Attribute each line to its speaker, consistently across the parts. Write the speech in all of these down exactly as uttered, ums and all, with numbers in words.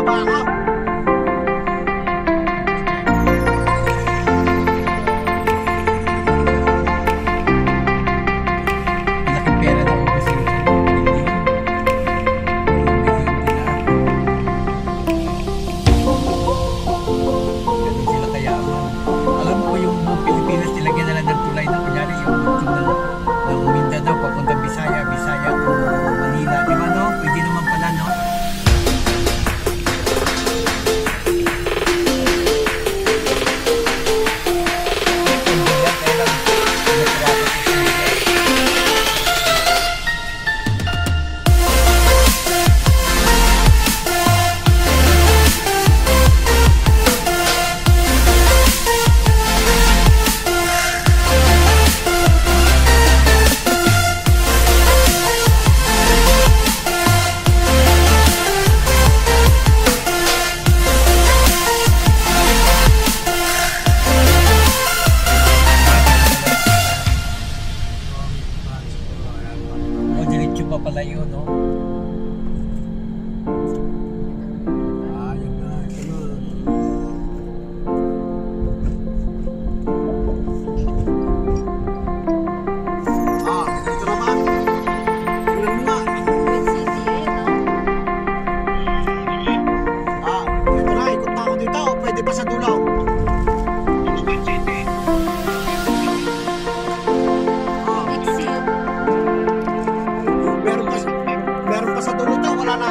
Speaker 1: bababa ako.
Speaker 2: Laking pera na ako kasi. Ganun sila kayaman. Alam mo yung mga Pilipinas, nilagyan na lang ng tulay na kunyari yung ng, ng Mindanao papuntang Bisaya, Bisaya to Manila. Di ba no? Pwede naman pala no? Diretso pa pala yun, no?
Speaker 1: Ah, yun na. Ito na. Ah, ito naman. Tingnan mo nga. Ah, ito na. Ikot na ako dito. Pwede pa sa dulo. Meron pa sa dulo to, wala na.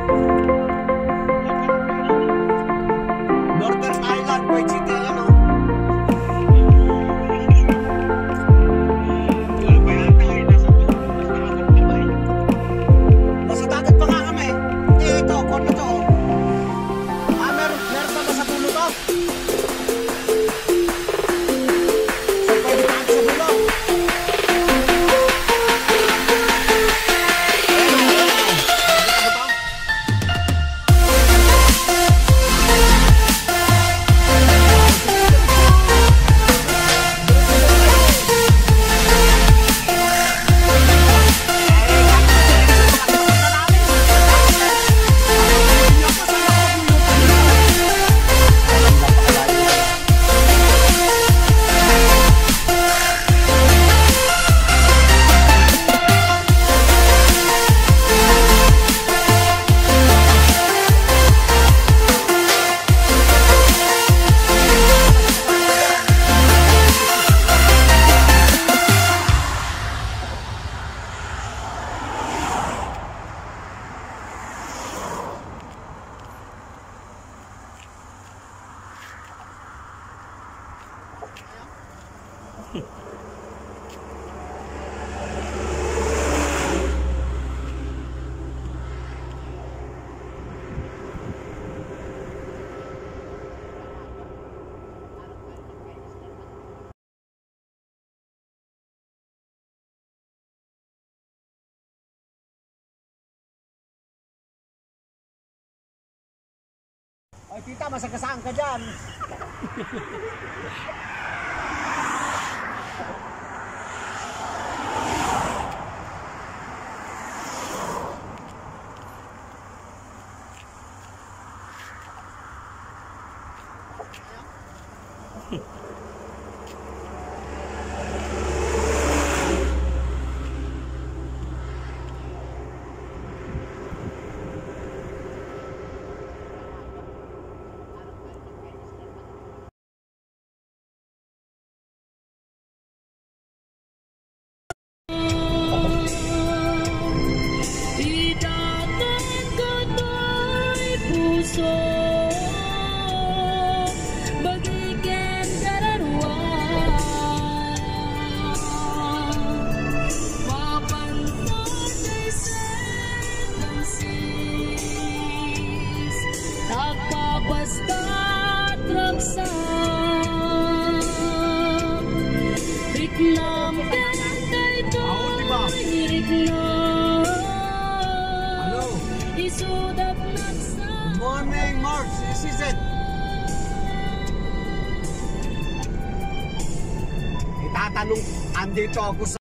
Speaker 1: Northern Island, Kuwait City, yan o. Nasa dagat pa nga kami. Eh, ito, kung ano to. Ah, meron, meron pa ba sa dulo to? So, pwede pa kami sa dulo. Ay, tita, masagasaan ka dyan. Good morning, March. This is it. Itatanong, andito ako sa